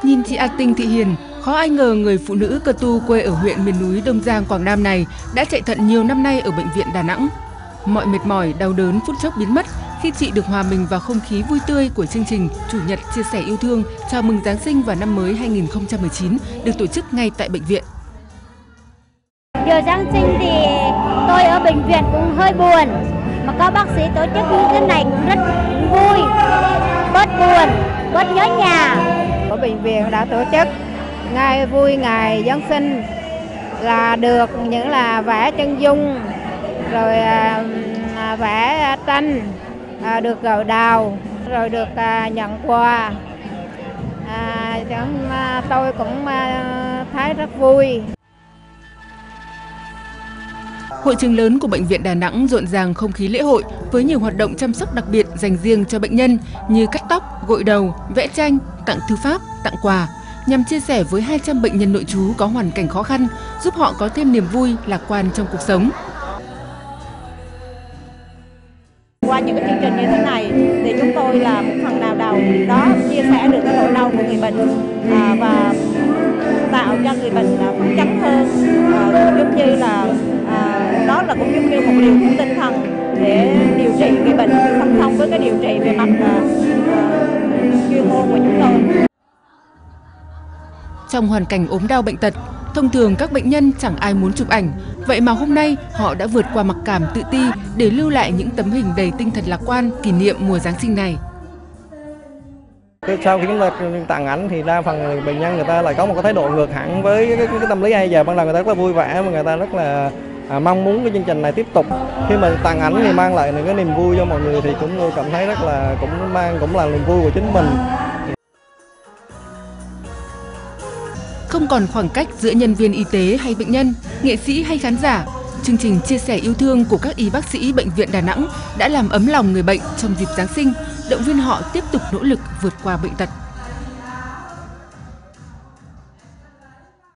Nhìn chị Tinh Thị Hiền, khó ai ngờ người phụ nữ cơ tu quê ở huyện miền núi Đông Giang, Quảng Nam này đã chạy thận nhiều năm nay ở bệnh viện Đà Nẵng. Mọi mệt mỏi, đau đớn phút chốc biến mất khi chị được hòa mình vào không khí vui tươi của chương trình Chủ nhật chia sẻ yêu thương chào mừng Giáng sinh và năm mới 2019 được tổ chức ngay tại bệnh viện. Giờ Giáng sinh thì tôi ở bệnh viện cũng hơi buồn, mà có bác sĩ tổ chức như thế này cũng rất vui, bớt buồn, bớt nhớ nhà. Ở bệnh viện đã tổ chức ngày vui ngày Giáng sinh là được những là vẽ chân dung, rồi vẽ tranh, được gạo đào, rồi được nhận quà. Tôi cũng thấy rất vui. Hội trường lớn của bệnh viện Đà Nẵng rộn ràng không khí lễ hội với nhiều hoạt động chăm sóc đặc biệt dành riêng cho bệnh nhân như cắt tóc, gội đầu, vẽ tranh, tặng thư pháp, tặng quà nhằm chia sẻ với 200 bệnh nhân nội trú có hoàn cảnh khó khăn, giúp họ có thêm niềm vui, lạc quan trong cuộc sống. Qua những cái chương trình như thế này thì chúng tôi là một phần nào đó chia sẻ được cái nỗi đau của người bệnh và tạo cho người bệnh phấn chấn hơn, giống như là đó là cũng giống như một liều thuốc tinh thần để điều trị người bệnh song song với cái điều trị về mặt chuyên môn của chúng tôi. Trong hoàn cảnh ốm đau bệnh tật, thông thường các bệnh nhân chẳng ai muốn chụp ảnh, vậy mà hôm nay họ đã vượt qua mặc cảm tự ti để lưu lại những tấm hình đầy tinh thần lạc quan kỷ niệm mùa Giáng sinh này. Sau khi chúng ta tặng ảnh thì đa phần bệnh nhân người ta lại có một cái thái độ ngược hẳn với cái tâm lý bây giờ. Ban đầu người ta rất là vui vẻ và người ta rất là mong muốn cái chương trình này tiếp tục. Khi mà tặng ảnh thì mang lại cái niềm vui cho mọi người thì chúng tôi cảm thấy rất là cũng là niềm vui của chính mình. Không còn khoảng cách giữa nhân viên y tế hay bệnh nhân, nghệ sĩ hay khán giả, chương trình chia sẻ yêu thương của các y bác sĩ bệnh viện Đà Nẵng đã làm ấm lòng người bệnh trong dịp Giáng sinh, động viên họ tiếp tục nỗ lực vượt qua bệnh tật.